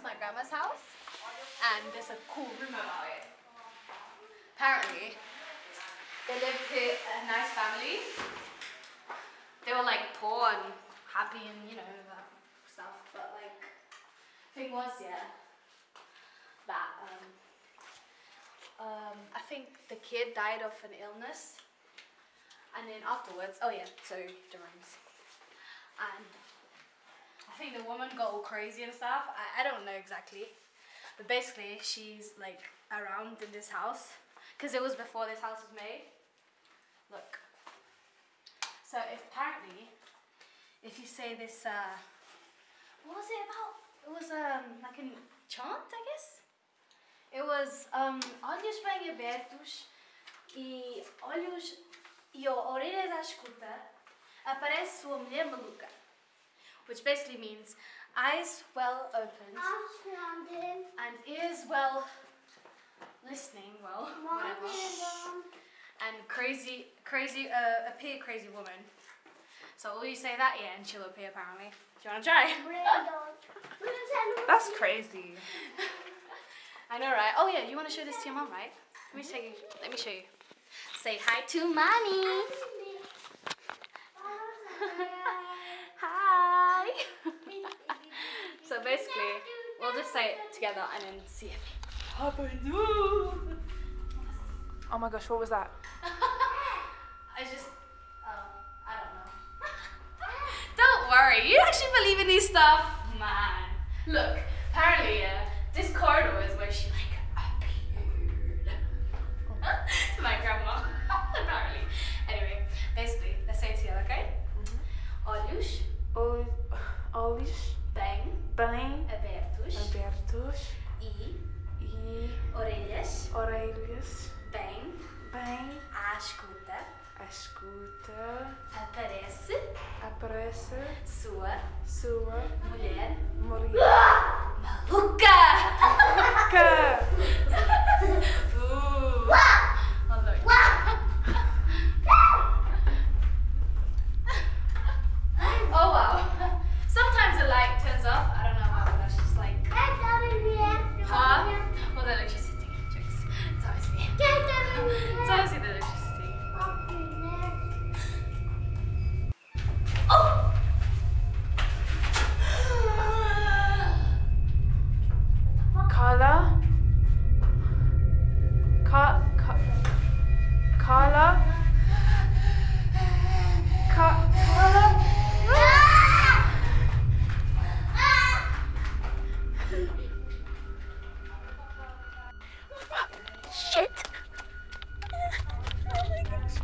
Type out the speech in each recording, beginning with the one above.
my grandma's house, and there's a cool rumor about it. Apparently, they lived with a nice family. They were like poor and happy and you know that stuff. But like, thing was, yeah, that I think the kid died of an illness, and then afterwards, oh yeah, so the rhymes, and I think the woman got all crazy and stuff. I don't know exactly, but basically she's like around in this house because it was before this house was made. Look. So apparently, if you say this, what was it about? It was like a chant, I guess. It was olhos bem abertos e olhos e orelhas à escuta, aparece sua mulher maluca, which basically means eyes well opened and ears well listening, well, whatever. And appear crazy woman. So all you say that, yeah, and she'll appear apparently. Do you want to try? That's crazy. I know, right? Oh yeah, you want to show this to your mom, right? Let me show you. Say hi to mommy. Hi. So basically, we'll just say it together and then see if it happens. Oh my gosh, what was that? I don't know. Don't worry, you actually believe in these stuff? Man. Look, apparently, this corridor is where she like appeared to my grandma. Apparently. Anyway, basically, let's say it together, okay? Olhos. Olhos. Bem. Abertos. E. Orelhas. Bem. À escuta. Aparece. Sua. Mulher. Maluca! Oh, look. Oh wow. Sometimes the light turns off. I don't know how, but that's just like. Huh? Well, the electricity. Jokes. It's obviously. It's obviously the electricity. Oh! Carla? Carla? Carla? Shit! Oh my gosh.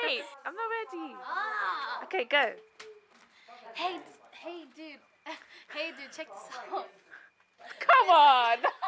Wait, I'm not ready. Ah. Okay, go. Hey, dude. Hey, dude, check this out. Come on.